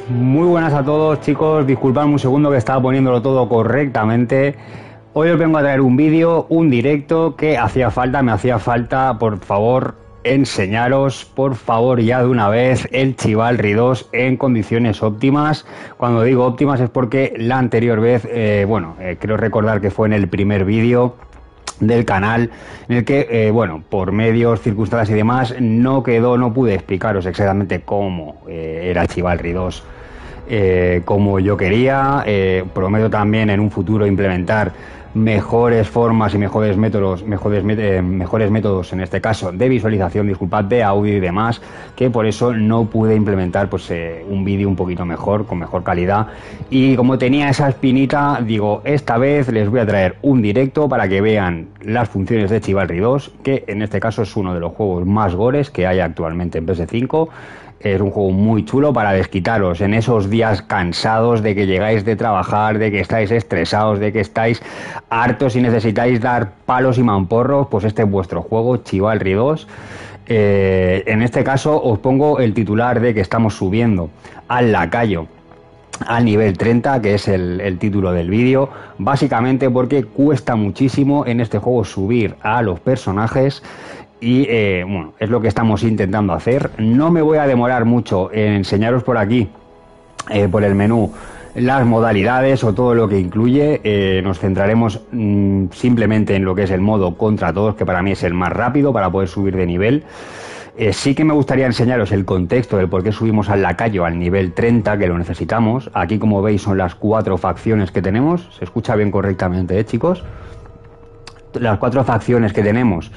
Muy buenas a todos, chicos. Disculpadme un segundo que estaba poniéndolo todo correctamente. Hoy os vengo a traer un vídeo, un directo que me hacía falta, por favor, enseñaros, por favor, ya de una vez, el Chivalry 2 en condiciones óptimas. Cuando digo óptimas es porque la anterior vez, creo recordar que fue en el primer vídeo del canal en el que, por medios, circunstancias y demás, no pude explicaros exactamente cómo era el Chivalry 2 como yo quería. Prometo también en un futuro implementar mejores formas y mejores métodos en este caso de visualización, disculpad, de audio y demás, que por eso no pude implementar un vídeo un poquito mejor, con mejor calidad. Y como tenía esa espinita, digo, esta vez les voy a traer un directo para que vean las funciones de Chivalry 2, que en este caso es uno de los juegos más gores que hay actualmente en PS5. Es un juego muy chulo para desquitaros en esos días cansados de que llegáis de trabajar, de que estáis estresados, de que estáis hartos y necesitáis dar palos y mamporros. Pues este es vuestro juego, Chivalry 2. En este caso os pongo el titular de que estamos subiendo al lacayo al nivel 30, que es el título del vídeo, básicamente porque cuesta muchísimo en este juego subir a los personajes. Y es lo que estamos intentando hacer. No me voy a demorar mucho en enseñaros por aquí, por el menú, las modalidades o todo lo que incluye. Nos centraremos simplemente en lo que es el modo contra todos, que para mí es el más rápido para poder subir de nivel. Sí que me gustaría enseñaros el contexto del por qué subimos al lacayo al nivel 30, que lo necesitamos. Aquí, como veis, son las 4 facciones que tenemos. Se escucha bien correctamente, chicos. Las 4 facciones que tenemos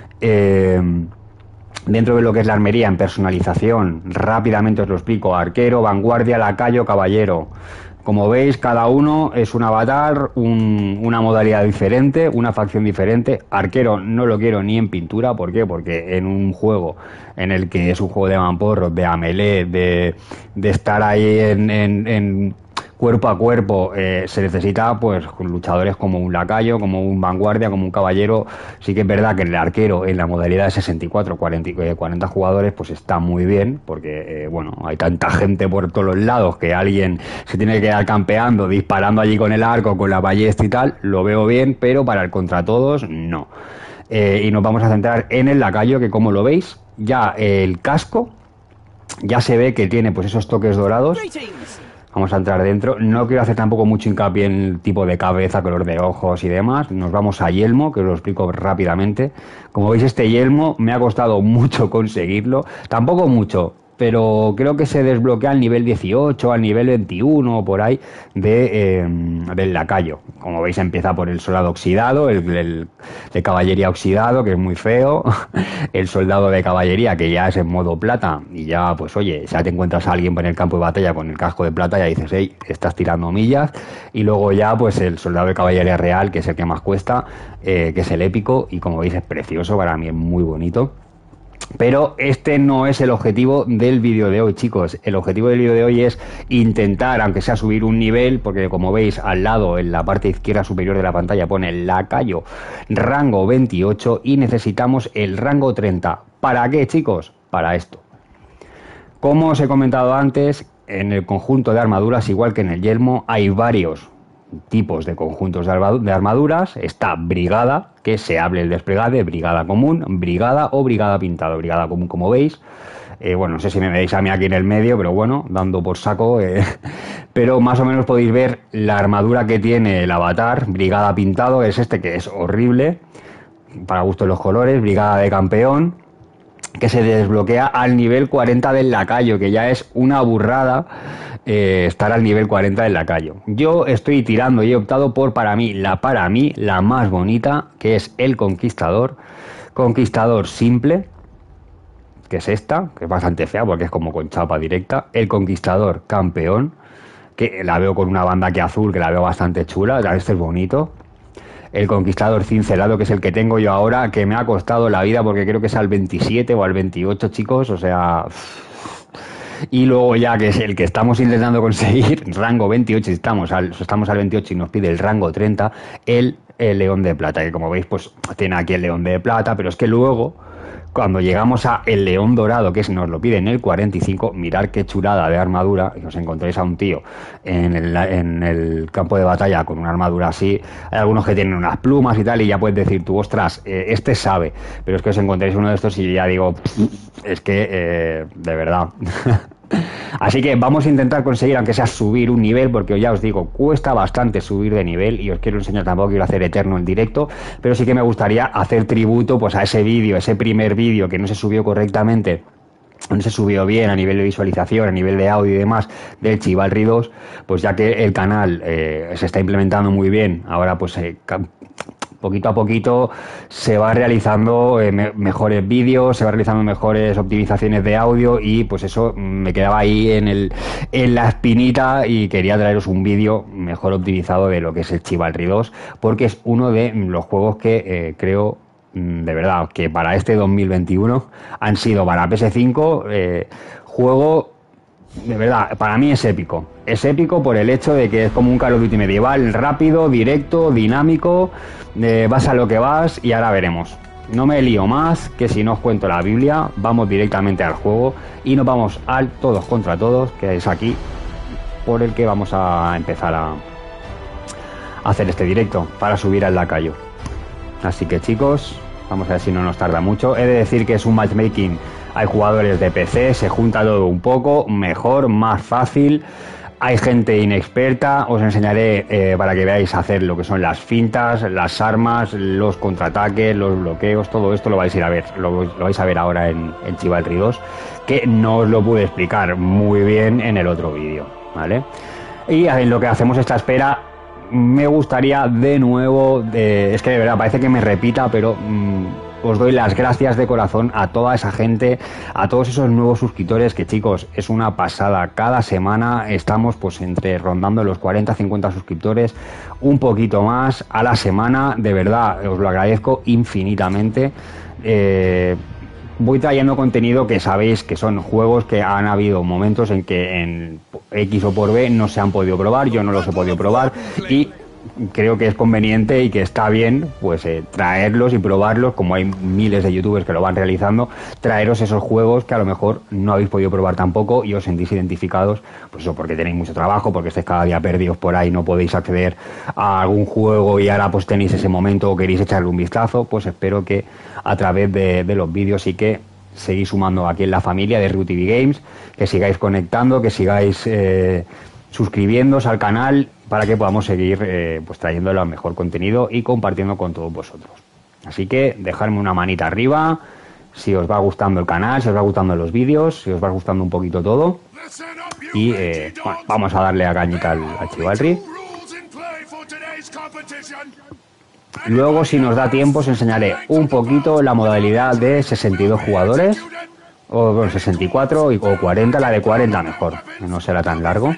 dentro de lo que es la armería en personalización. Rápidamente os lo explico: arquero, vanguardia, lacayo, caballero. Como veis, cada uno es un avatar, una modalidad diferente, una facción diferente. Arquero no lo quiero ni en pintura. ¿Por qué? Porque en un juego en el que es un juego de mamporros, de amelee, de estar ahí en cuerpo a cuerpo, se necesita pues luchadores como un lacayo, como un vanguardia, como un caballero. Sí que es verdad que el arquero en la modalidad de 64, 40 jugadores pues está muy bien, porque hay tanta gente por todos los lados que alguien se tiene que quedar campeando, disparando allí con el arco, con la ballesta y tal. Lo veo bien, pero para el contra todos no. Y nos vamos a centrar en el lacayo, que como lo veis, ya el casco ya se ve que tiene pues esos toques dorados. Vamos a entrar dentro. No quiero hacer tampoco mucho hincapié en el tipo de cabeza, color de ojos y demás. Nos vamos a yelmo, que os lo explico rápidamente. Como veis, este yelmo me ha costado mucho conseguirlo. Tampoco mucho, pero creo que se desbloquea al nivel 18, al nivel 21, por ahí, del lacayo. Como veis, empieza por el soldado oxidado, el de caballería oxidado, que es muy feo. El soldado de caballería, que ya es en modo plata, y ya, pues oye, ya te encuentras a alguien en el campo de batalla con el casco de plata, ya dices, hey, estás tirando millas. Y luego ya, pues el soldado de caballería real, que es el que más cuesta, que es el épico, y como veis es precioso, para mí es muy bonito. Pero este no es el objetivo del vídeo de hoy, chicos. El objetivo del vídeo de hoy es intentar, aunque sea subir un nivel, porque como veis al lado, en la parte izquierda superior de la pantalla, pone lacayo rango 28 y necesitamos el rango 30. ¿Para qué, chicos? Para esto. Como os he comentado antes, en el conjunto de armaduras, igual que en el yelmo, hay varios tipos de conjuntos de armaduras. Está brigada, que se hable el desplegade, brigada común, brigada o brigada pintado. Brigada común, como veis, no sé si me veis a mí aquí en el medio, pero bueno, dando por saco, pero más o menos podéis ver la armadura que tiene el avatar. Brigada pintado es este, que es horrible, para gusto de los colores. Brigada de campeón, que se desbloquea al nivel 40 del lacayo, que ya es una burrada estar al nivel 40 del lacayo. Yo estoy tirando y he optado por, para mí, la más bonita, que es el conquistador. Conquistador simple, que es esta, que es bastante fea porque es como con chapa directa. El conquistador campeón, que la veo con una banda aquí azul, que la veo bastante chula. Este es bonito. El conquistador cincelado, que es el que tengo yo ahora, que me ha costado la vida porque creo que es al 27 o al 28, chicos, o sea. Y luego ya, que es el que estamos intentando conseguir, rango 28, estamos al 28 y nos pide el rango 30, el león de plata, que como veis pues tiene aquí el león de plata, pero es que luego, Cuando llegamos a el león dorado, nos lo pide en el 45, mirad qué chulada de armadura, y os encontréis a un tío en el campo de batalla con una armadura así. Hay algunos que tienen unas plumas y tal, y ya puedes decir tú, ostras, este sabe. Pero es que os encontréis uno de estos y ya digo, es que, de verdad... Así que vamos a intentar conseguir, aunque sea subir un nivel, porque ya os digo, cuesta bastante subir de nivel y os quiero enseñar, tampoco quiero hacer eterno el directo, pero sí que me gustaría hacer tributo pues a ese vídeo, ese primer vídeo que no se subió correctamente, no se subió bien a nivel de visualización, a nivel de audio y demás del Chivalry 2, pues ya que el canal se está implementando muy bien, ahora pues poquito a poquito se va realizando mejores vídeos, se va realizando mejores optimizaciones de audio y pues eso me quedaba ahí en la espinita y quería traeros un vídeo mejor optimizado de lo que es el Chivalry 2 porque es uno de los juegos que creo de verdad que para este 2021 han sido para PS5 juego. De verdad, para mí es épico. Es épico por el hecho de que es como un Call of Duty medieval, rápido, directo, dinámico, vas a lo que vas y ahora veremos. No me lío más, que si no os cuento la Biblia, vamos directamente al juego y nos vamos al todos contra todos, que es aquí por el que vamos a empezar a hacer este directo para subir al lacayo. Así que chicos, vamos a ver si no nos tarda mucho. He de decir que es un matchmaking. Hay jugadores de PC, se junta todo un poco, mejor, más fácil. Hay gente inexperta, os enseñaré para que veáis hacer lo que son las fintas, las armas, los contraataques, los bloqueos, todo esto lo vais a ir a ver, lo vais a ver ahora en Chivalry 2, que no os lo pude explicar muy bien en el otro vídeo, ¿vale? Y en lo que hacemos esta espera, me gustaría de nuevo, es que de verdad parece que me repita, pero... os doy las gracias de corazón a toda esa gente, a todos esos nuevos suscriptores que chicos, es una pasada. Cada semana estamos pues rondando los 40-50 suscriptores, un poquito más a la semana, de verdad, os lo agradezco infinitamente. Voy trayendo contenido que sabéis que son juegos que han habido momentos en que en X o por B no se han podido probar, yo no los he podido probar y... creo que es conveniente y que está bien pues traerlos y probarlos, como hay miles de youtubers que lo van realizando, traeros esos juegos que a lo mejor no habéis podido probar tampoco y os sentís identificados, pues eso, porque tenéis mucho trabajo, porque estáis cada día perdidos por ahí, no podéis acceder a algún juego y ahora pues tenéis ese momento o queréis echarle un vistazo, pues espero que a través de los vídeos sí que seguís sumando aquí en la familia de RuTV Games, que sigáis conectando, que sigáis suscribiéndoos al canal para que podamos seguir pues trayéndole el mejor contenido y compartiendo con todos vosotros. Así que dejadme una manita arriba si os va gustando el canal, si os va gustando los vídeos, si os va gustando un poquito todo. Y bueno, vamos a darle a cañita al Chivalry. Luego, si nos da tiempo, os enseñaré un poquito la modalidad de 62 jugadores, o bueno, 64 o 40, la de 40 mejor, no será tan largo.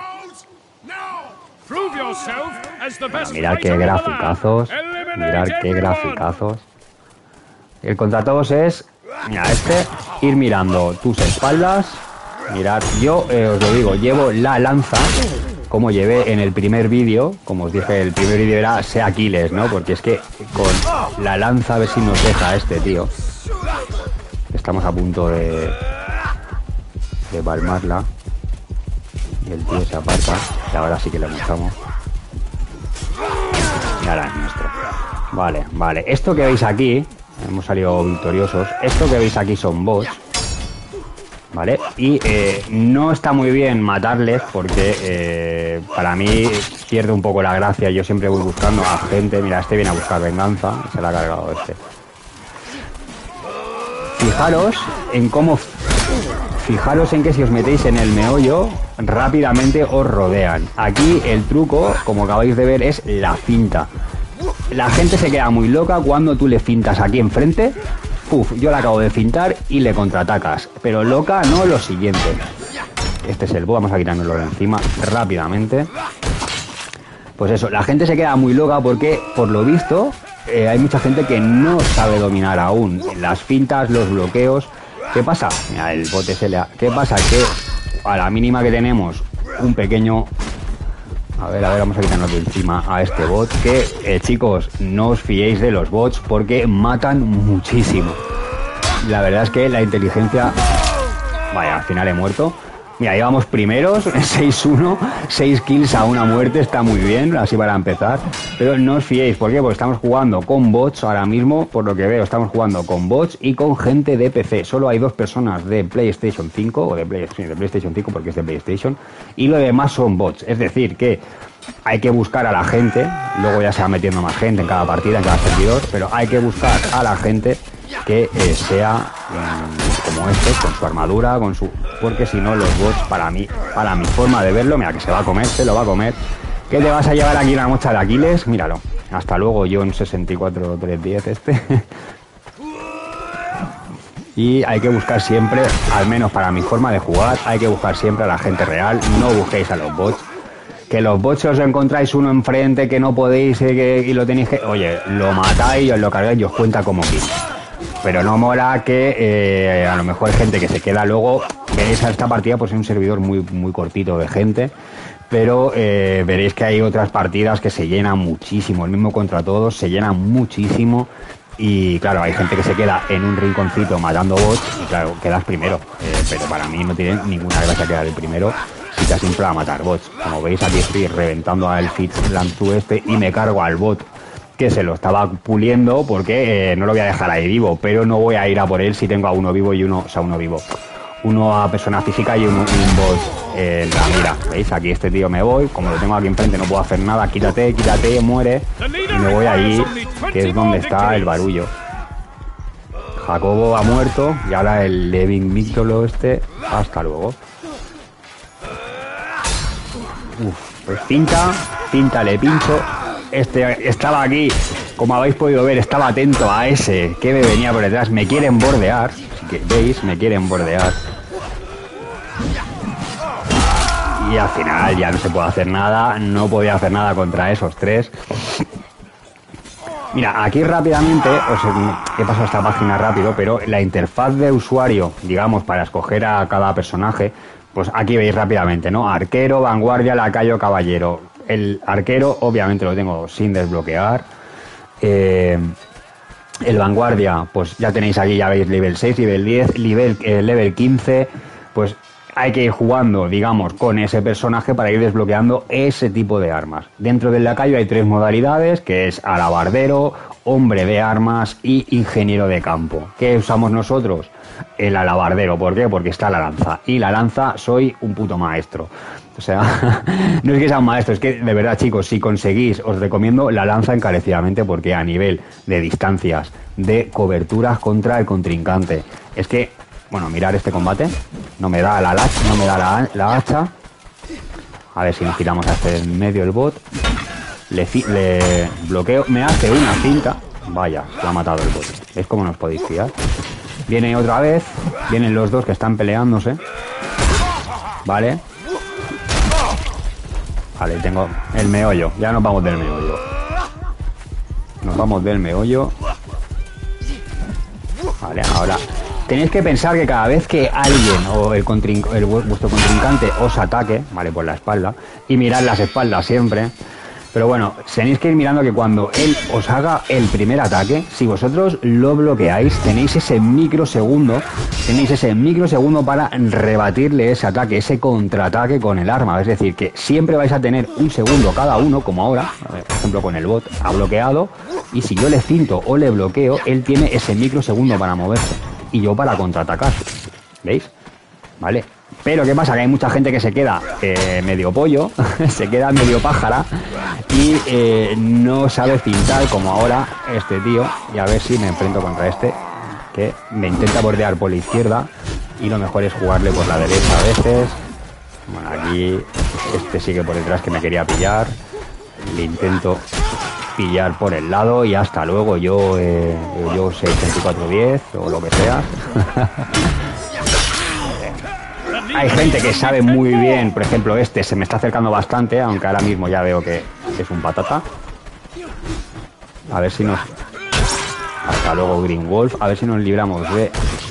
Bueno, mirad qué graficazos, mirad qué graficazos. El contra todos es, mira, ir mirando tus espaldas. Mirad, yo os lo digo, llevo la lanza como llevé en el primer vídeo. Como os dije, el primer vídeo era sé Aquiles, ¿no? Porque es que con la lanza a ver si nos deja este tío. Estamos a punto de palmarla. Y el tío se aparta. Y ahora sí que le matamos. Y ahora es nuestro. Vale, vale. Esto que veis aquí, hemos salido victoriosos. Esto que veis aquí son bots. ¿Vale? Y no está muy bien matarles porque para mí pierde un poco la gracia. Yo siempre voy buscando a gente. Mira, este viene a buscar venganza y se la ha cargado este. Fijaros en que si os metéis en el meollo, rápidamente os rodean. Aquí el truco, como acabáis de ver, es la finta. La gente se queda muy loca cuando tú le fintas aquí enfrente. Puf, yo la acabo de fintar y le contraatacas. Pero loca no lo siguiente. Este es el boss, vamos a quitárnoslo de encima rápidamente. Pues eso, la gente se queda muy loca porque, por lo visto, hay mucha gente que no sabe dominar aún las fintas, los bloqueos. ¿Qué pasa? Mira, el bote se le ha... ¿Qué pasa? Que a la mínima que tenemos un pequeño... A ver, vamos a quitarnos de encima a este bot. Que, chicos, no os fiéis de los bots porque matan muchísimo. la verdad es que la inteligencia... Vaya, al final he muerto. Mira, íbamos primeros, 6-1, 6 kills a una muerte, está muy bien, así para empezar. Pero no os fiéis, ¿por qué? Porque estamos jugando con bots ahora mismo, por lo que veo, estamos jugando con bots y con gente de PC. Solo hay 2 personas de PlayStation 5, o de PlayStation 5 porque es de PlayStation, y lo demás son bots. Es decir, que hay que buscar a la gente, luego ya se va metiendo más gente en cada partida, en cada servidor, pero hay que buscar a la gente que sea como este, con su armadura, con su... Porque si no los bots, para mi forma de verlo, mira que se va a comer, se lo va a comer. ¿Qué te vas a llevar aquí la mocha de Aquiles? Míralo. Hasta luego, John 64310 este. Y hay que buscar siempre, al menos para mi forma de jugar, hay que buscar siempre a la gente real, no busquéis a los bots. Que los bots os encontráis uno enfrente que no podéis y lo tenéis que... Oye, lo matáis, os lo cargáis y os cuenta como kill. Pero no mola que a lo mejor hay gente que se queda luego. Veréis a esta partida, pues es un servidor muy, muy cortito de gente. Pero veréis que hay otras partidas que se llenan muchísimo. El mismo contra todos se llena muchísimo. Y claro, hay gente que se queda en un rinconcito matando bots. Y claro, quedas primero. Pero para mí no tiene ninguna gracia quedar el primero si te siempre a matar bots. Como veis, aquí estoy reventando al Fitzlanzu este y me cargo al bot que se lo estaba puliendo porque no lo voy a dejar ahí vivo, pero no voy a ir a por él si tengo a uno vivo y uno, o sea, uno vivo. Uno a persona física y un bot en la mira. ¿Veis? Aquí este tío me voy, como lo tengo aquí enfrente no puedo hacer nada, quítate, muere, y me voy ahí, que es donde está el barullo. Jacobo ha muerto y ahora el Levin Mítolo este, hasta luego. Pues pinta, le pincho. Este estaba aquí, como habéis podido ver, estaba atento a ese que me venía por detrás. Me quieren bordear, que veis, me quieren bordear. Y al final ya no se puede hacer nada, no podía hacer nada contra esos 3. Mira, aquí rápidamente, he pasado esta página rápido, pero la interfaz de usuario, digamos, para escoger a cada personaje, pues aquí veis rápidamente, ¿no? Arquero, vanguardia, lacayo, caballero. El arquero, obviamente, lo tengo sin desbloquear. El vanguardia, pues ya tenéis aquí, ya veis, nivel 6, nivel 10, level 15. Pues hay que ir jugando, digamos, con ese personaje para ir desbloqueando ese tipo de armas. Dentro del lacayo hay 3 modalidades, que es alabardero, hombre de armas y ingeniero de campo. ¿Qué usamos nosotros? El alabardero. ¿Por qué? Porque está la lanza. Y la lanza soy un puto maestro. O sea, no es que sea un maestro, es que de verdad, chicos, si conseguís, os recomiendo la lanza encarecidamente porque a nivel de distancias, de coberturas contra el contrincante, es que, bueno, mirar este combate, no me da la hacha. A ver si nos tiramos hasta el medio el bot. Le bloqueo, me hace una cinta. Vaya, lo ha matado el bot. ¿Veis cómo nos podéis fiar? Viene otra vez, vienen los dos que están peleándose. Vale. Vale, tengo el meollo. Ya nos vamos del meollo. Vale, ahora tenéis que pensar que cada vez que alguien o vuestro contrincante os ataque, vale, por la espalda, y mirad las espaldas siempre. Pero bueno, tenéis que ir mirando que cuando él os haga el primer ataque, si vosotros lo bloqueáis, tenéis ese microsegundo para rebatirle ese ataque, ese contraataque con el arma. Es decir, que siempre vais a tener un segundo cada uno, como ahora, por ejemplo con el bot, ha bloqueado, y si yo le cinto o le bloqueo, él tiene ese microsegundo para moverse, y yo para contraatacar. ¿Veis? ¿Vale? Pero ¿qué pasa? Que hay mucha gente que se queda medio pollo, se queda medio pájara y no sabe pintar como ahora este tío. Y a ver si me enfrento contra este, que me intenta bordear por la izquierda y lo mejor es jugarle por la derecha a veces. Bueno, aquí este sigue por detrás que me quería pillar. Le intento pillar por el lado y hasta luego yo 62410 o lo que sea. Hay gente que sabe muy bien, por ejemplo este se me está acercando bastante, aunque ahora mismo ya veo que es un patata. A ver si nos... Hasta luego Green Wolf, a ver si nos libramos de...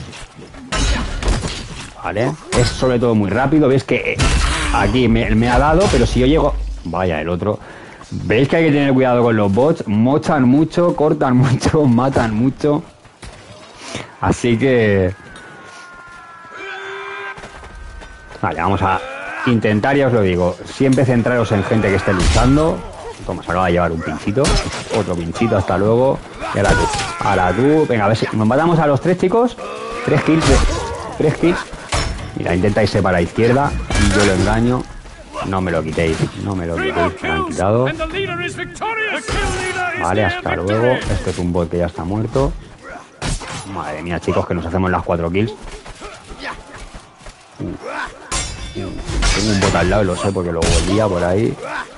Vale, es sobre todo muy rápido, veis que aquí me ha dado, pero si yo llego... Vaya, el otro... Veis que hay que tener cuidado con los bots, mochan mucho, cortan mucho, matan mucho. Así que... Vale, vamos a intentar, ya os lo digo, siempre centraros en gente que esté luchando. Toma, se acaba de llevar un pinchito. Otro pinchito, hasta luego. Y ahora tú. Ahora tú. Venga, a ver si nos matamos a los 3, chicos. 3 kills. 3 kills. Mira, intenta irse para la izquierda. Y yo lo engaño. No me lo quitéis. No me lo quitéis. Me lo han quitado. Vale, hasta luego. Este es un bot que ya está muerto. Madre mía, chicos, que nos hacemos las 4 kills. Tengo un bot al lado y lo sé porque lo volvía por ahí.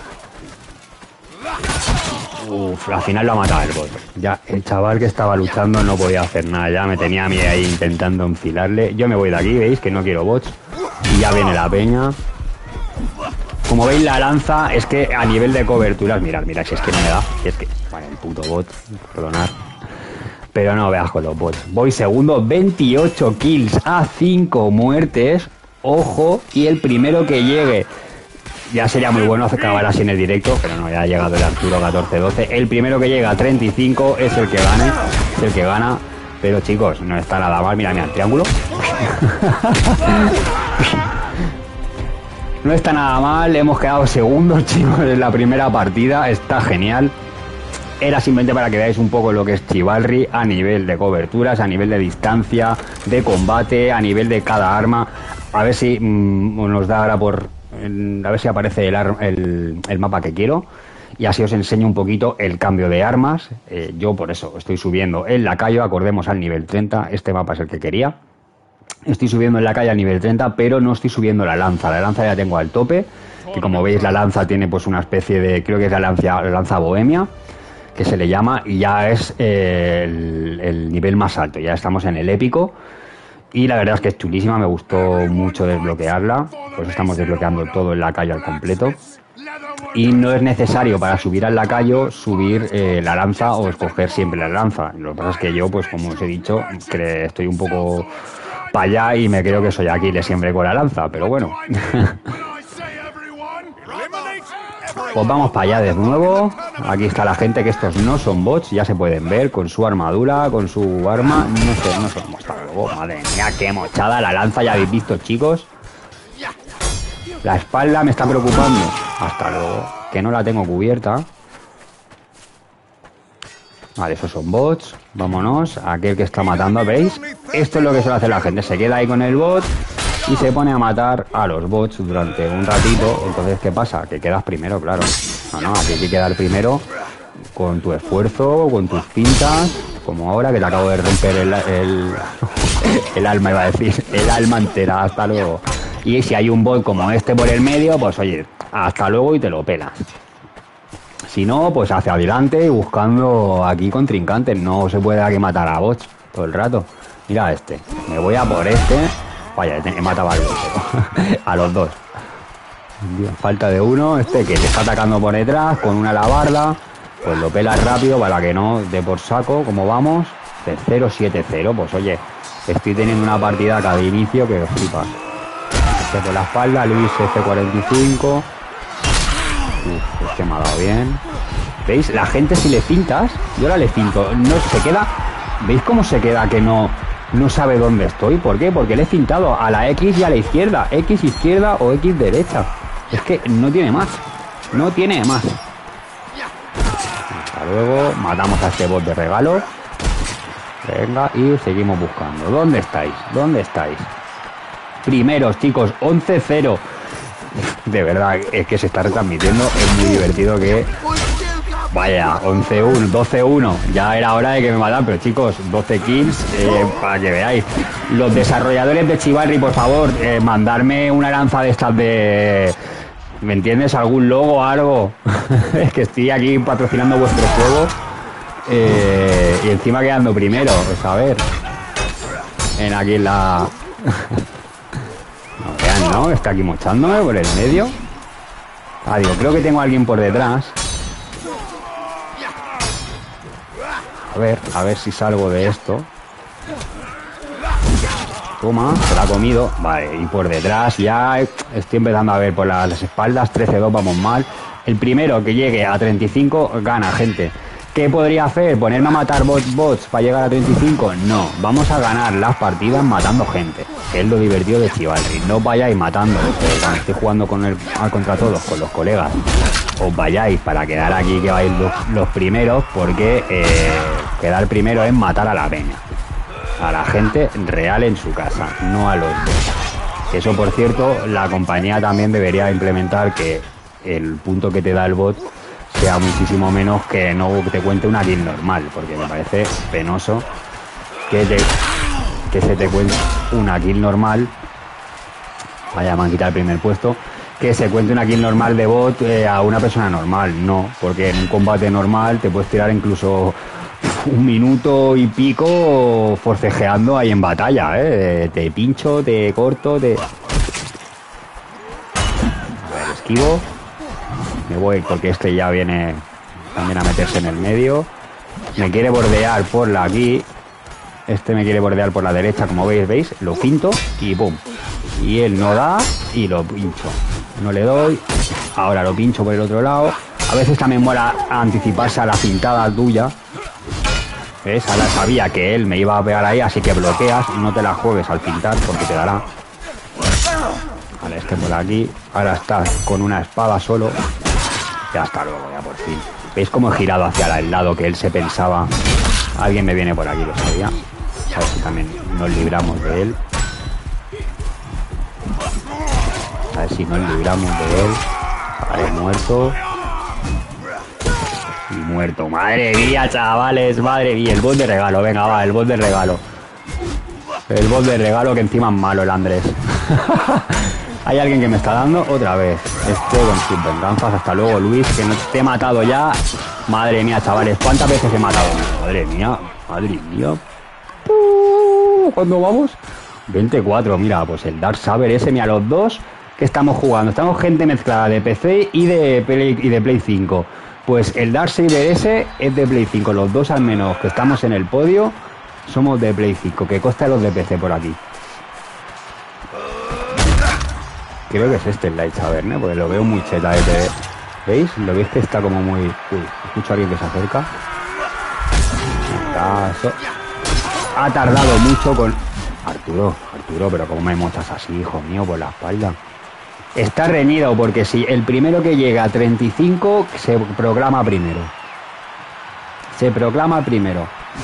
Al final lo ha matado el bot. Ya, el chaval que estaba luchando no podía hacer nada. Ya me tenía a mí ahí intentando enfilarle. Yo me voy de aquí, veis que no quiero bots. Y ya viene la peña. Como veis, la lanza es que a nivel de coberturas, mirad, si es que no me da. Si es que, vale, el puto bot, perdonad. Pero no veas con los bots. Voy segundo, 28 kills a 5 muertes. Ojo, y el primero que llegue. Ya sería muy bueno acabar así en el directo, pero no, ya ha llegado el Arturo 14-12. El primero que llega a 35 es el que gane, es el que gana. Pero chicos, no está nada mal. Mira, el triángulo. No está nada mal, hemos quedado segundos, chicos, en la primera partida. Está genial. Era simplemente para que veáis un poco lo que es Chivalry a nivel de coberturas, a nivel de distancia, de combate, a nivel de cada arma. A ver si nos da ahora por... A ver si aparece el mapa que quiero. Y así os enseño un poquito el cambio de armas. Yo por eso estoy subiendo el lacayo, acordemos al nivel 30. Este mapa es el que quería. Estoy subiendo en la calle al nivel 30, pero no estoy subiendo la lanza. La lanza ya tengo al tope, que como veis la lanza tiene pues una especie de... Creo que es la lanza bohemia, que se le llama, y ya es el nivel más alto. Ya estamos en el épico. Y la verdad es que es chulísima, me gustó mucho desbloquearla. Pues estamos desbloqueando todo el lacayo al completo. Y no es necesario para subir al lacayo subir la lanza o escoger siempre la lanza. Lo que pasa es que yo, pues como os he dicho, estoy un poco para allá y me creo que soy Aquiles siempre con la lanza, pero bueno. Pues vamos para allá de nuevo. Aquí está la gente, que estos no son bots, ya se pueden ver con su armadura, con su arma. No sé cómo está luego. Madre mía, qué mochada la lanza, ya habéis visto, chicos. La espalda me está preocupando. Hasta luego, que no la tengo cubierta. Vale, esos son bots. Vámonos, aquel que está matando, ¿veis? Esto es lo que suele hacer la gente, se queda ahí con el bot y se pone a matar a los bots durante un ratito. Entonces, ¿qué pasa? Que quedas primero, claro. No, aquí hay que quedar primero con tu esfuerzo, con tus pintas, como ahora que te acabo de romper el alma, iba a decir, el alma entera. Hasta luego. Y si hay un bot como este por el medio, pues oye, hasta luego y te lo pelas. Si no, pues hacia adelante y buscando aquí contrincantes. No se puede aquí matar a bots todo el rato. Mira este, me voy a por este. Vaya, he matado al otro. A los dos. Falta de uno. Este que te está atacando por detrás con una alabarda. Pues lo pelas rápido para que no dé por saco. Como vamos, de 0-7-0. Pues oye, estoy teniendo una partida acá de inicio que os flipas. Este por la espalda, Luis F45. Uf, este me ha dado bien. ¿Veis? La gente, si le cintas, yo ahora le cinto, no se queda. ¿Veis cómo se queda que no sabe dónde estoy? ¿Por qué? Porque le he cintado a la X y a la izquierda. X izquierda o X derecha. Es que no tiene más. No tiene más. Hasta luego. Matamos a este bot de regalo. Venga, y seguimos buscando. ¿Dónde estáis? ¿Dónde estáis? Primeros, chicos, 11-0. De verdad, es que se está retransmitiendo. Es muy divertido que... Vaya, 11-1, 12-1. Ya era hora de que me mataran, pero chicos, 12 kills, para que veáis. Los desarrolladores de Chivalry, por favor, mandarme una lanza de estas de... ¿Me entiendes? ¿Algún logo o algo? Es que estoy aquí patrocinando vuestro juego. Y encima quedando primero, pues a ver. En aquí la... No vean, ¿no? Está aquí mochándome por el medio. Ah, digo, creo que tengo a alguien por detrás. A ver si salgo de esto. Toma, se la ha comido. Vale, y por detrás ya estoy empezando a ver por las espaldas. 13-2, vamos mal. El primero que llegue a 35 gana, gente. ¿Qué podría hacer? ¿Ponerme a matar bots para llegar a 35? No, vamos a ganar las partidas matando gente, que es lo divertido de Chivalry. No vayáis matando, cuando estéis jugando contra todos, con los colegas, os vayáis para quedar aquí, que vais los primeros, porque quedar primero es matar a la peña, a la gente real en su casa, no a los bots. Eso, por cierto, la compañía también debería implementar que el punto que te da el bot sea muchísimo menos que no te cuente una kill normal, porque me parece penoso que se te cuente una kill normal. Vaya, me han quitado el primer puesto. Que se cuente una kill normal de bot a una persona normal. No, porque en un combate normal te puedes tirar incluso 1 minuto y pico forcejeando ahí en batalla, te pincho, te corto, A ver, esquivo. Me voy porque este ya viene también a meterse en el medio. Me quiere bordear por la aquí. Este me quiere bordear por la derecha, como veis, lo pinto y pum. Y él no da y lo pincho. No le doy. Ahora lo pincho por el otro lado. A veces también mola anticiparse a la pintada tuya. ¿Ves? Ahora sabía que él me iba a pegar ahí, así que bloqueas y no te la juegues al pintar porque te dará. Vale, este por aquí. Ahora estás con una espada solo. Ya hasta luego, ya por fin. ¿Veis cómo he girado hacia el lado que él se pensaba? Alguien me viene por aquí, lo sabía. A ver si también nos libramos de él. A ver si nos libramos de él. Vale, muerto. Y muerto. Madre mía, chavales, madre mía. El bot de regalo, venga, va, el bot de regalo. El bot de regalo que encima es malo el Andrés. Hay alguien que me está dando otra vez. Este con sus venganzas. Hasta luego, Luis, que no te he matado ya. Madre mía, chavales, ¿cuántas veces he matado? Madre mía, madre mía. ¿Cuándo vamos? 24, mira, pues el Dark Saber ese, mira, los dos que estamos jugando. Estamos gente mezclada de PC y de Play 5. Pues el Dark Saber ese es de Play 5. Los dos al menos que estamos en el podio somos de Play 5. Que costa los de PC por aquí. Creo que es este el Light Saber, ¿no? Porque lo veo muy cheta de TV. ¿Veis? ¿Lo veis que está como muy...? Uy, escucho a alguien que se acerca. Caso. Ha tardado mucho con... Arturo, pero ¿cómo me mochas así, hijo mío, por la espalda? Está reñido porque si el primero que llega a 35 se proclama primero. Se proclama primero.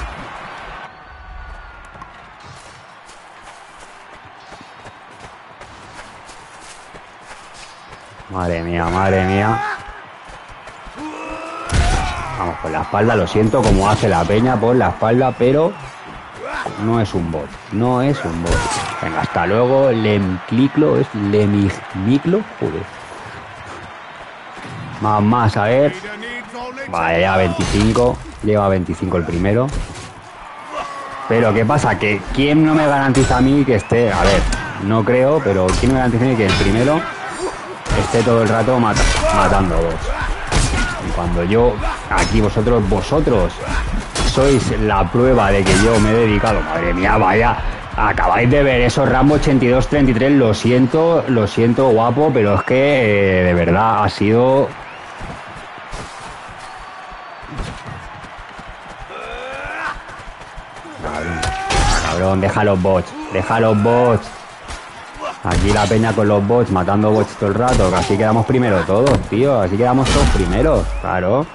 Madre mía, madre mía. Vamos, por la espalda, lo siento como hace la peña por la espalda, pero no es un bot, no es un bot. Venga, hasta luego, Lemcliclo, es Lemiclo, joder. Más, a ver. Vale, ya 25, lleva 25 el primero. Pero ¿qué pasa? Que ¿quién no me garantiza a mí que esté? A ver, no creo, pero ¿quién me garantiza a mí que el primero esté todo el rato matando dos? Y cuando yo, aquí vosotros sois la prueba de que yo me he dedicado. Madre mía, vaya, acabáis de ver esos Rambo 82-33, lo siento guapo, pero es que de verdad ha sido... Cabrón, deja los bots. Aquí la peña con los bots, matando bots todo el rato, que así quedamos primero todos, tío, así quedamos todos primeros, claro.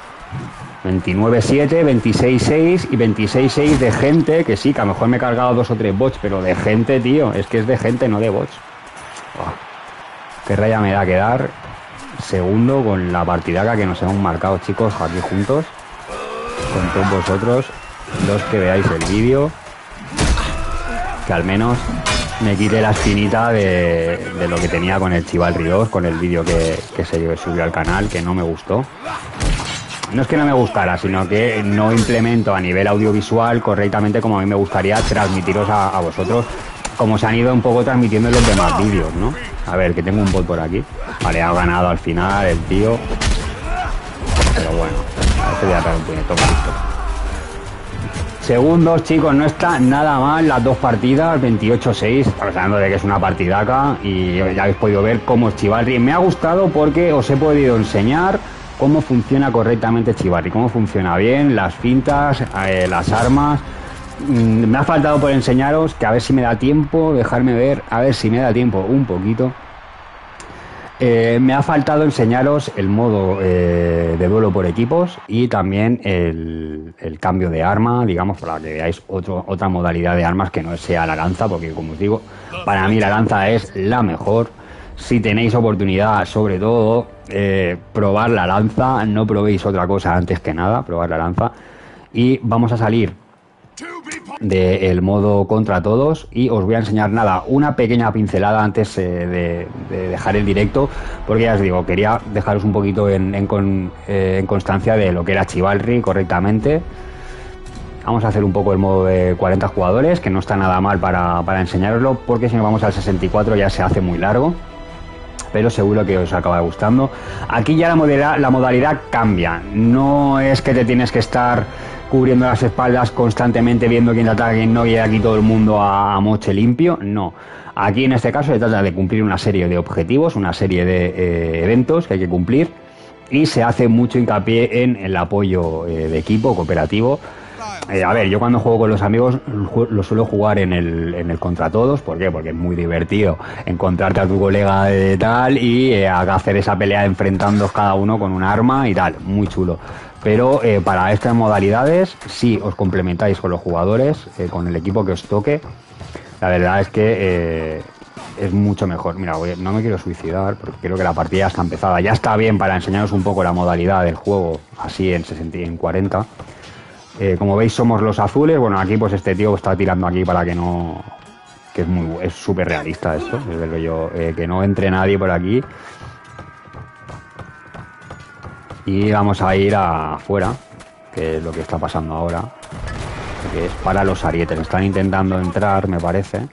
29-7, 26-6 y 26-6 de gente, que sí, que a lo mejor me he cargado 2 o 3 bots, pero de gente, tío, es que es de gente, no de bots. Oh, qué raya me da quedar segundo con la partidaca que nos hemos marcado, chicos, aquí juntos, con todos vosotros, los que veáis el vídeo, que al menos me quite la espinita de lo que tenía con el Chivalry 2, con el vídeo que se subió al canal, que no me gustó. No es que no me gustara, sino que no implemento a nivel audiovisual correctamente como a mí me gustaría transmitiros a vosotros, como se han ido un poco transmitiendo en los demás vídeos, ¿no? A ver, que tengo un bot por aquí. Vale, ha ganado al final el tío. Pero bueno, a ver si voy a pegar un puñetón listo. Segundos, chicos, no está nada mal las dos partidas, 28-6, estamos hablando de que es una partidaca y ya habéis podido ver cómo es Chivalry. Me ha gustado porque os he podido enseñar cómo funciona correctamente Chivalry, cómo funciona bien, las fintas, las armas. Me ha faltado por enseñaros, que a ver si me da tiempo, dejarme ver, a ver si me da tiempo un poquito. Me ha faltado enseñaros el modo de duelo por equipos y también el cambio de arma, digamos, para que veáis otra modalidad de armas que no sea la lanza, porque como os digo, para mí la lanza es la mejor. Si tenéis oportunidad, sobre todo, probar la lanza, no probéis otra cosa antes que nada, probar la lanza. Y vamos a salir del modo contra todos y os voy a enseñar una pequeña pincelada antes de dejar el directo, porque ya os digo, quería dejaros un poquito en constancia de lo que era Chivalry correctamente. Vamos a hacer un poco el modo de 40 jugadores, que no está nada mal para enseñaroslo, porque si nos vamos al 64 ya se hace muy largo, pero seguro que os acaba gustando. Aquí ya la modalidad cambia, no es que te tienes que estar cubriendo las espaldas constantemente, viendo quién te ataca, quién no, y aquí todo el mundo a moche limpio. No, aquí en este caso se trata de cumplir una serie de objetivos, una serie de eventos que hay que cumplir, y se hace mucho hincapié en el apoyo de equipo cooperativo. A ver, yo cuando juego con los amigos lo suelo jugar en el contra todos. ¿Por qué? Porque es muy divertido encontrarte a tu colega de tal y hacer esa pelea enfrentándoos cada uno con un arma y tal, muy chulo. Pero para estas modalidades, si os complementáis con los jugadores, con el equipo que os toque, la verdad es que es mucho mejor. Mira, no me quiero suicidar porque creo que la partida ya está empezada. Ya está bien para enseñaros un poco la modalidad del juego, así en 60 y en 40. Como veis, somos los azules. Bueno, aquí pues este tío está tirando aquí para que no... que es súper realista esto, desde luego yo, que no entre nadie por aquí. Y vamos a ir afuera, que es lo que está pasando ahora, que es para los arietes. Están intentando entrar, me parece.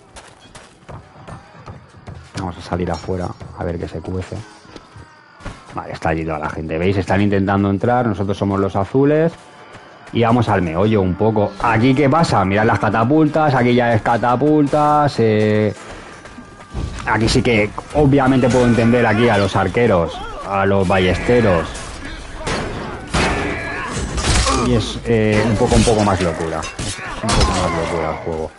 Vamos a salir afuera, a ver qué se cuece. Vale, está allí toda la gente, ¿veis? Están intentando entrar, nosotros somos los azules. Y vamos al meollo un poco. ¿Aquí qué pasa? Mirad las catapultas, aquí ya es catapultas. Aquí sí que obviamente puedo entender aquí a los arqueros, a los ballesteros. Y es un poco más locura. Un poco más locura el juego.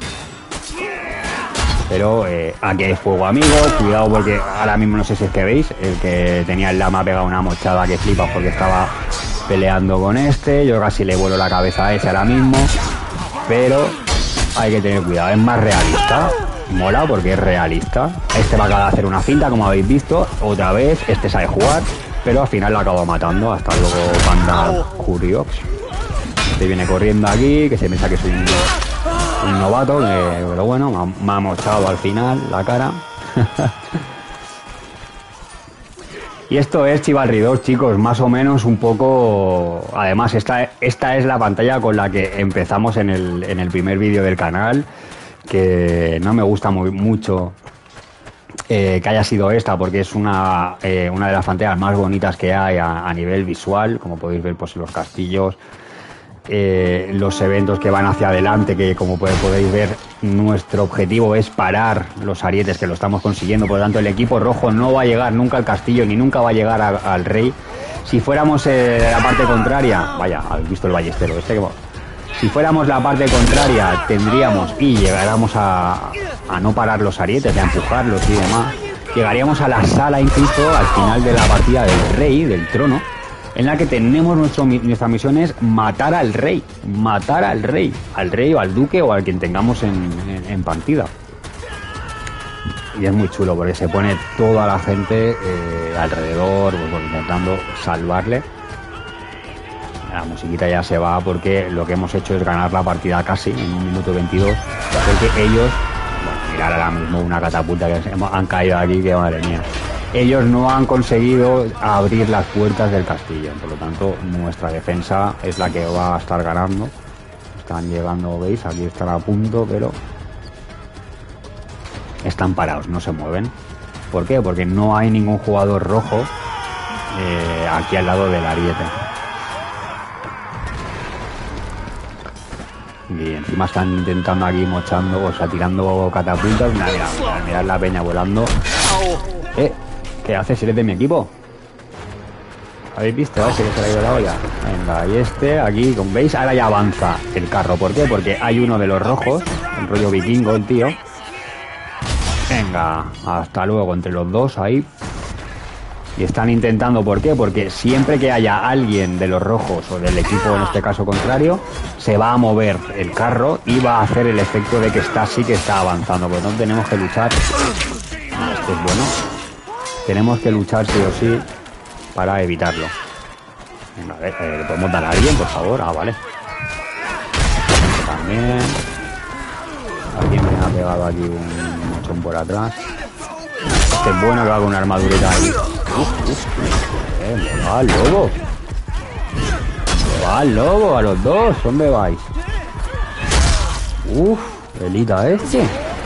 Pero aquí hay fuego amigo. Cuidado porque ahora mismo no sé si es que veis, el que tenía el lama ha pegado una mochada que flipas porque estaba peleando con este. Yo casi le vuelo la cabeza a ese ahora mismo. Pero hay que tener cuidado, es más realista. Mola porque es realista. Este va a acabar de hacer una finta, como habéis visto. Otra vez, este sabe jugar, pero al final lo acabo matando. Hasta luego, Panda Curiox. Este viene corriendo aquí, que se piensa que soy un novato, pero bueno, me ha mochado al final la cara. Y esto es Chivalry 2, chicos, más o menos un poco... Además, esta es la pantalla con la que empezamos en el primer vídeo del canal, que no me gusta mucho que haya sido esta, porque es una de las pantallas más bonitas que hay a nivel visual, como podéis ver pues los castillos, los eventos que van hacia adelante, que como podéis ver, nuestro objetivo es parar los arietes, que lo estamos consiguiendo. Por lo tanto, el equipo rojo no va a llegar nunca al castillo, ni nunca va a llegar al rey. Si fuéramos de la parte contraria, vaya, habéis visto el ballestero este, si fuéramos la parte contraria, tendríamos y llegáramos a no parar los arietes, a empujarlos y demás, llegaríamos a la sala incluso al final de la partida del rey, del trono, en la que tenemos nuestra misión es matar al rey o al duque o al quien tengamos en partida. Y es muy chulo porque se pone toda la gente alrededor, pues, intentando salvarle. La musiquita ya se va porque lo que hemos hecho es ganar la partida casi en 1 minuto 22, porque ellos, bueno, mirad ahora mismo una catapulta que han caído aquí, que madre mía. Ellos no han conseguido abrir las puertas del castillo, por lo tanto nuestra defensa es la que va a estar ganando. Están llegando, veis, aquí están a punto, pero están parados, no se mueven. ¿Por qué? Porque no hay ningún jugador rojo aquí al lado del ariete. Y encima están intentando aquí mochando, o sea, tirando catapultas. Mirad la peña volando. ¿Qué haces si eres de mi equipo? ¿Habéis visto? A ver si se le ha ido la olla. Venga, y este, aquí, como veis, ahora ya avanza el carro. ¿Por qué? Porque hay uno de los rojos, el rollo vikingo, el tío. Venga, hasta luego, entre los dos ahí. Y están intentando, ¿por qué? Porque siempre que haya alguien de los rojos o del equipo, en este caso contrario, se va a mover el carro y va a hacer el efecto de que sí que está avanzando. Por lo tanto, tenemos que luchar. Este es bueno. Tenemos que luchar sí o sí para evitarlo. Venga, a ver, ¿le podemos dar a alguien, por favor? Ah, vale. Este también. Alguien me ha pegado aquí un mochón por atrás. Este es bueno que va con una armadurita ahí. Me va el lobo. Me va el lobo a los dos. ¿Dónde vais? Elita este.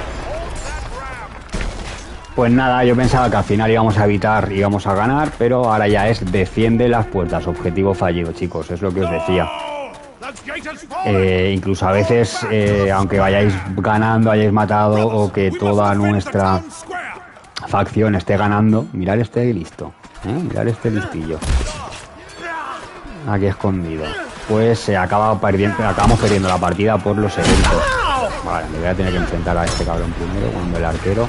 Pues nada, yo pensaba que al final íbamos a evitar, íbamos a ganar, pero ahora ya es defiende las puertas. Objetivo fallido, chicos, es lo que os decía. Incluso a veces, aunque vayáis ganando, hayáis matado o que toda nuestra facción esté ganando, mirad este listo, mirad este listillo aquí escondido, pues acabamos perdiendo la partida por los eventos. Vale, me voy a tener que enfrentar a este cabrón primero cuando el arquero.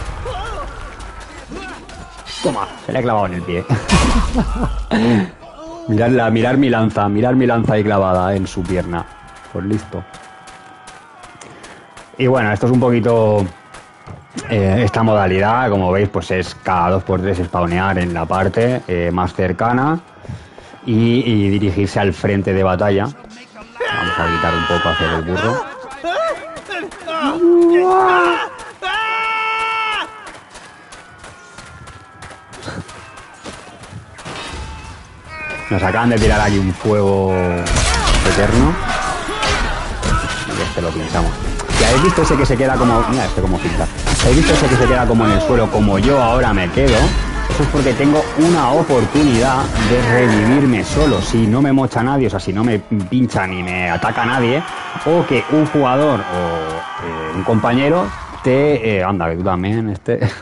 Toma, se le ha clavado en el pie. Mirar mi lanza ahí clavada en su pierna. Pues listo. Y bueno, esto es un poquito esta modalidad, como veis, pues es cada 2×3 spawnear en la parte más cercana y dirigirse al frente de batalla. Vamos a evitar un poco hacer el burro. Nos acaban de tirar aquí un fuego eterno. Y este lo pinchamos. ¿Ya habéis visto ese que se queda como... Mira este como pinta. ¿Habéis visto ese que se queda como en el suelo, como yo ahora me quedo? Eso es porque tengo una oportunidad de revivirme solo. Si no me mocha nadie, o sea, si no me pincha ni me ataca nadie, o que un jugador o un compañero te... anda, que tú también,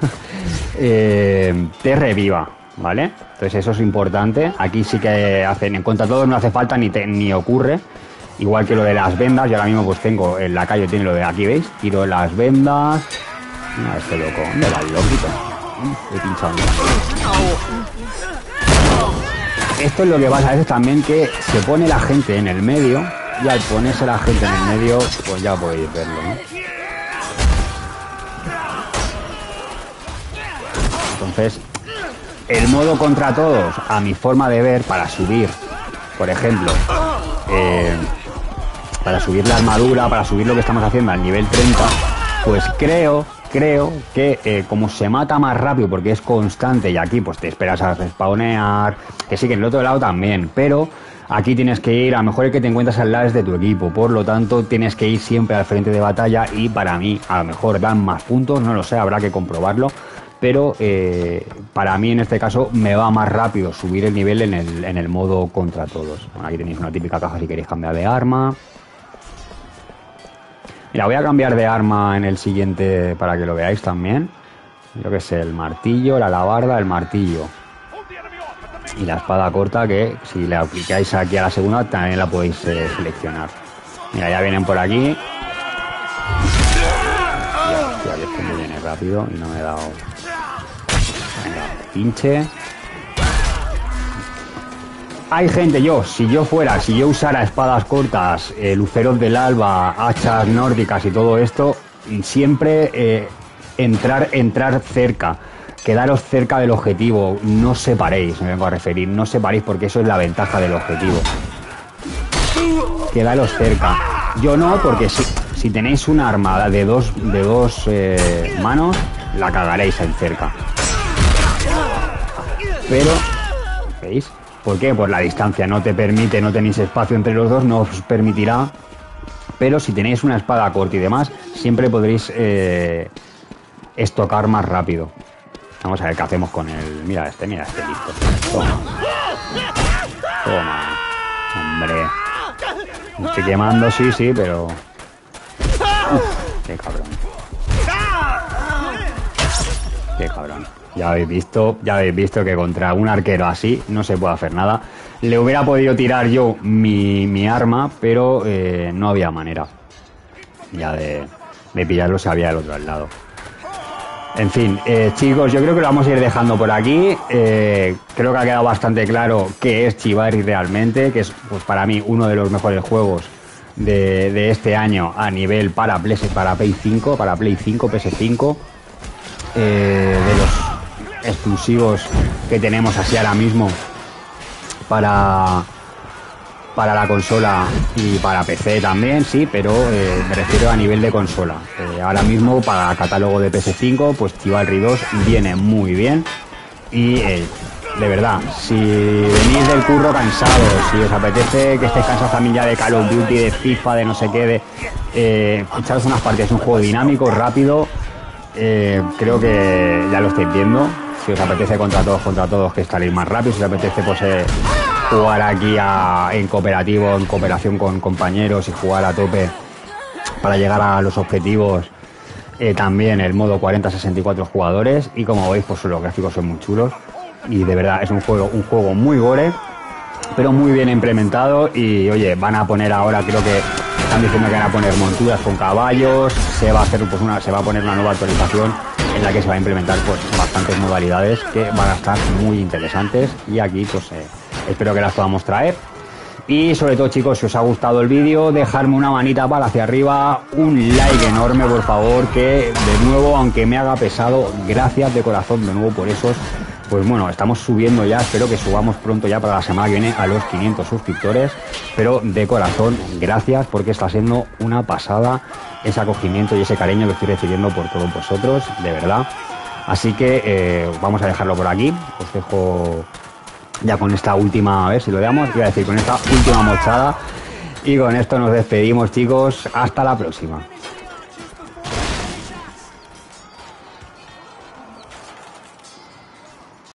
te reviva, ¿vale? Entonces eso es importante. Aquí sí que hacen en contra todos, no hace falta ni ocurre. Igual que lo de las vendas, yo ahora mismo pues tengo en la calle, tiene lo de aquí, ¿veis? Tiro las vendas. Mira este loco, ¿dónde va el loquito? He pinchado. Esto es lo que pasa a veces también, que se pone la gente en el medio y al ponerse la gente en el medio, pues ya podéis verlo, ¿no? Entonces, el modo contra todos, a mi forma de ver, para subir, por ejemplo, para subir la armadura, para subir lo que estamos haciendo al nivel 30, pues creo que como se mata más rápido porque es constante, y aquí pues te esperas a respawnear, que sí, que en el otro lado también, pero aquí tienes que ir, a lo mejor el que te encuentras al lado es de tu equipo, por lo tanto tienes que ir siempre al frente de batalla, y para mí a lo mejor dan más puntos, no lo sé, habrá que comprobarlo, pero para mí en este caso me va más rápido subir el nivel en el modo contra todos. Bueno, aquí tenéis una típica caja si queréis cambiar de arma. Mira, voy a cambiar de arma en el siguiente para que lo veáis también. Yo que sé, el martillo, la alabarda, el martillo. Y la espada corta, que si le aplicáis aquí a la segunda también la podéis seleccionar. Mira, ya vienen por aquí. Hostia, es que me viene rápido y no me he dado... Venga, pinche. Hay gente, si yo usara espadas cortas, luceros del alba, hachas nórdicas y todo esto, siempre entrar cerca, quedaros cerca del objetivo, no separéis, me vengo a referir, no separéis porque eso es la ventaja del objetivo. Quedaros cerca. Yo no, porque si tenéis una armada de dos manos, la cagaréis en cerca. Pero, ¿veis? ¿Por qué? Pues la distancia no te permite, no tenéis espacio entre los dos, no os permitirá. Pero si tenéis una espada corta y demás, siempre podréis estocar más rápido. Vamos a ver qué hacemos con el... Mira este listo. Toma. Toma. Hombre. Me estoy quemando, sí, pero... Uf, qué cabrón. Qué cabrón. Ya habéis visto que contra un arquero así no se puede hacer nada. Le hubiera podido tirar yo mi arma, pero no había manera ya de pillarlo si había el otro al lado. En fin, chicos, yo creo que lo vamos a ir dejando por aquí. Creo que ha quedado bastante claro qué es Chivalry realmente, que es pues para mí uno de los mejores juegos de este año a nivel para Play 5, para Play 5, PS5, de los exclusivos que tenemos así ahora mismo para la consola y para PC también, sí, pero me refiero a nivel de consola. Ahora mismo para catálogo de PS5, pues Chivalry 2 viene muy bien y de verdad, si venís del curro cansados, si os apetece que estéis cansados también ya de Call of Duty, de FIFA, de no sé qué, de echaros unas partidas, un juego dinámico, rápido, creo que ya lo estáis viendo. Si os apetece contra todos que estaréis más rápido, si os apetece pues jugar aquí en cooperativo, en cooperación con compañeros y jugar a tope para llegar a los objetivos, también el modo 40-64 jugadores, y como veis pues los gráficos son muy chulos y de verdad es un juego muy gore, pero muy bien implementado. Y oye, van a poner ahora, creo que están diciendo que van a poner monturas con caballos, se va a poner una nueva actualización en la que se va a implementar pues bastantes modalidades que van a estar muy interesantes, y aquí pues espero que las podamos traer. Y sobre todo, chicos, si os ha gustado el vídeo, dejarme una manita para hacia arriba, un like enorme, por favor, que de nuevo, aunque me haga pesado, gracias de corazón de nuevo por esos. Pues bueno, estamos subiendo ya, espero que subamos pronto ya para la semana que viene a los 500 suscriptores, pero de corazón, gracias, porque está siendo una pasada ese acogimiento y ese cariño que estoy recibiendo por todos vosotros, de verdad. Así que vamos a dejarlo por aquí, os dejo ya con esta última, a ver si lo damos, iba a decir, con esta última mochada, y con esto nos despedimos, chicos, hasta la próxima.